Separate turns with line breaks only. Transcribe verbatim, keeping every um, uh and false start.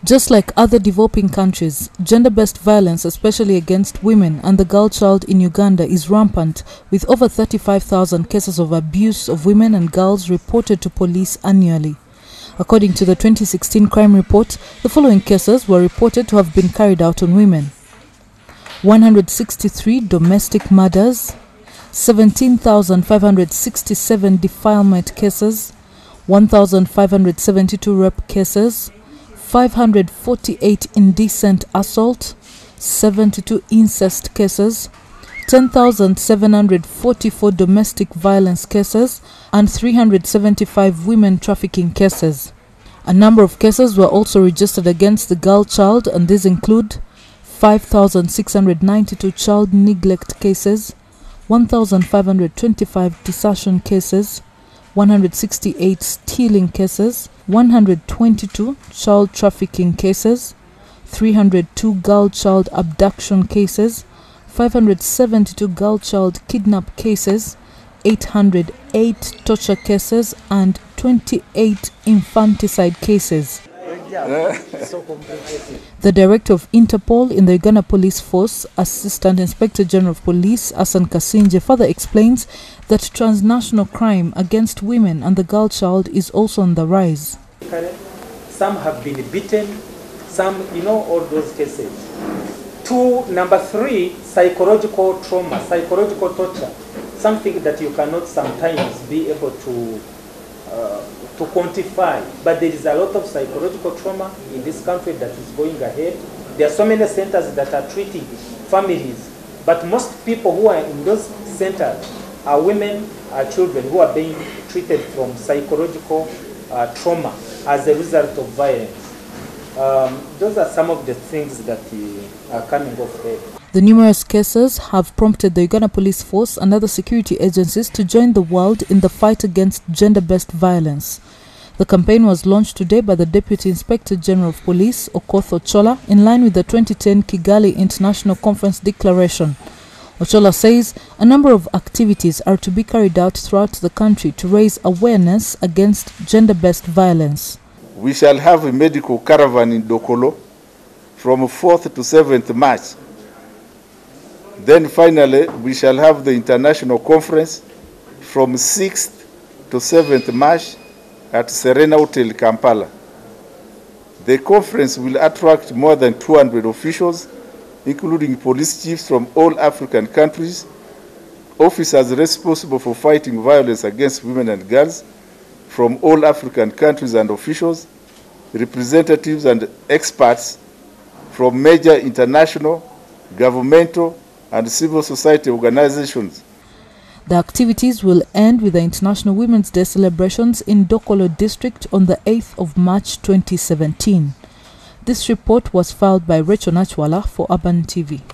Just like other developing countries, gender-based violence, especially against women and the girl child in Uganda, is rampant, with over thirty-five thousand cases of abuse of women and girls reported to police annually. According to the twenty sixteen crime report, the following cases were reported to have been carried out on women: one hundred sixty-three domestic murders, seventeen thousand five hundred sixty-seven defilement cases, one thousand five hundred seventy-two rape cases, five hundred forty-eight indecent assault, seventy-two incest cases, ten thousand seven hundred forty-four domestic violence cases, and three hundred seventy-five women trafficking cases. A number of cases were also registered against the girl child, and these include five thousand six hundred ninety-two child neglect cases, one thousand five hundred twenty-five desertion cases, one hundred sixty-eight stealing cases, one hundred twenty-two child trafficking cases, three hundred two girl child abduction cases, five hundred seventy-two girl child kidnap cases, eight hundred eight torture cases, and twenty-eight infanticide cases. The director of Interpol in the Uganda Police Force, Assistant Inspector General of Police, Asan Kasinje, further explains that transnational crime against women and the girl child is also on the rise.
Some have been beaten, some, you know, all those cases. Two, number three, psychological trauma, psychological torture, something that you cannot sometimes be able to uh, to quantify, but there is a lot of psychological trauma in this country that is going ahead. There are so many centers that are treating families, but most people who are in those centers are women, are children who are being treated from psychological uh, trauma as a result of violence. Um, those are some of the things that uh, are coming off here.
The numerous cases have prompted the Uganda Police Force and other security agencies to join the world in the fight against gender-based violence. The campaign was launched today by the Deputy Inspector General of Police, Okoth Ochola, in line with the twenty ten Kigali International Conference Declaration. Ochola says a number of activities are to be carried out throughout the country to raise awareness against gender-based violence.
We shall have a medical caravan in Okola from fourth to seventh March. Then finally, we shall have the international conference from sixth to seventh March at Serena Hotel, Kampala. The conference will attract more than two hundred officials, including police chiefs from all African countries, officers responsible for fighting violence against women and girls from all African countries and officials, representatives and experts from major international, governmental, and civil society organizations.
The activities will end with the International Women's Day celebrations in Dokolo District on the eighth of March twenty seventeen. This report was filed by Rachel Nachwala for Urban T V.